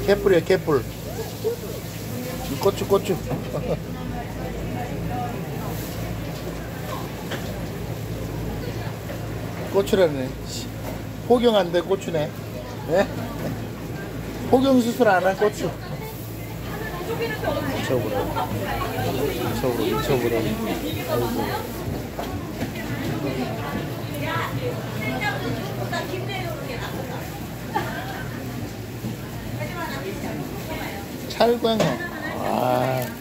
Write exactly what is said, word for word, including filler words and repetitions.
개뿔이야 개뿔. 고추 고추. 고추라네. 포경 안 돼 고추네. 네? 포경 수술 안 한 고추. 미쳐버려. 미쳐버려. 미쳐버려. 아이고. 찰광어. 아.